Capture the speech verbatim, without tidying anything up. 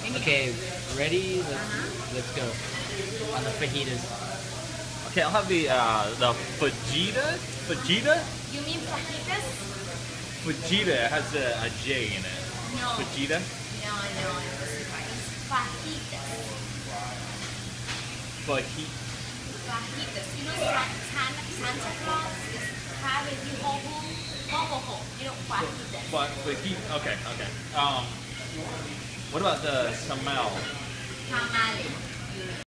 Okay, ready? Let's Uh-huh. let's go. On the fajitas. Okay, I'll have the uh, the fajita. Fajita. You mean fajitas? Fajita has a, a J in it. No. Fajita. No, no, it's fajitas. Fajita. Fajitas. You know, San, San, Santa Claus is having you ho ho ho ho ho. You know, fajitas. But fajita. Okay, okay. Um, what about the samel? Tamale.